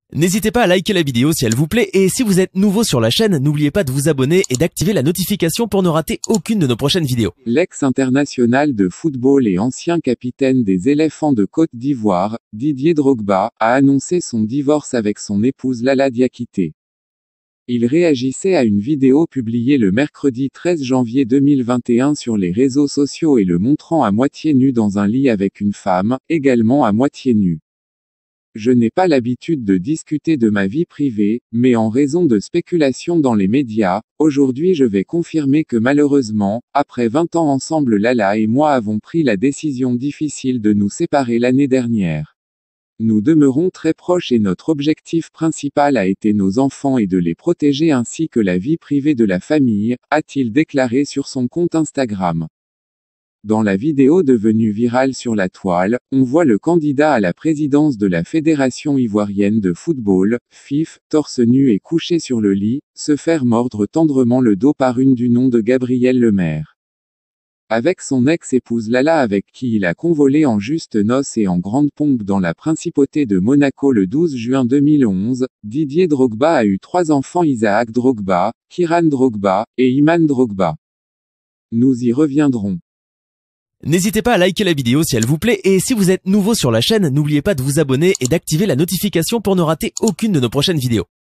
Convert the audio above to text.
N'hésitez pas à liker la vidéo si elle vous plaît et si vous êtes nouveau sur la chaîne, n'oubliez pas de vous abonner et d'activer la notification pour ne rater aucune de nos prochaines vidéos. L'ex-international de football et ancien capitaine des Éléphants de Côte d'Ivoire, Didier Drogba, a annoncé son divorce avec son épouse Lala Diakité. Il réagissait à une vidéo publiée le mercredi 13 janvier 2021 sur les réseaux sociaux et le montrant à moitié nu dans un lit avec une femme, également à moitié nue. Je n'ai pas l'habitude de discuter de ma vie privée, mais en raison de spéculations dans les médias, aujourd'hui je vais confirmer que malheureusement, après 20 ans ensemble Lala et moi avons pris la décision difficile de nous séparer l'année dernière. Nous demeurons très proches et notre objectif principal a été nos enfants et de les protéger ainsi que la vie privée de la famille, a-t-il déclaré sur son compte Instagram. Dans la vidéo devenue virale sur la toile, on voit le candidat à la présidence de la Fédération ivoirienne de football, FIF, torse nu et couché sur le lit, se faire mordre tendrement le dos par une du nom de Gabrielle Lemaire. Avec son ex-épouse Lala avec qui il a convolé en justes noces et en grande pompe dans la principauté de Monaco le 12 juin 2011, Didier Drogba a eu 3 enfants Isaac Drogba, Kiran Drogba, et Iman Drogba. Nous y reviendrons. N'hésitez pas à liker la vidéo si elle vous plaît et si vous êtes nouveau sur la chaîne, n'oubliez pas de vous abonner et d'activer la notification pour ne rater aucune de nos prochaines vidéos.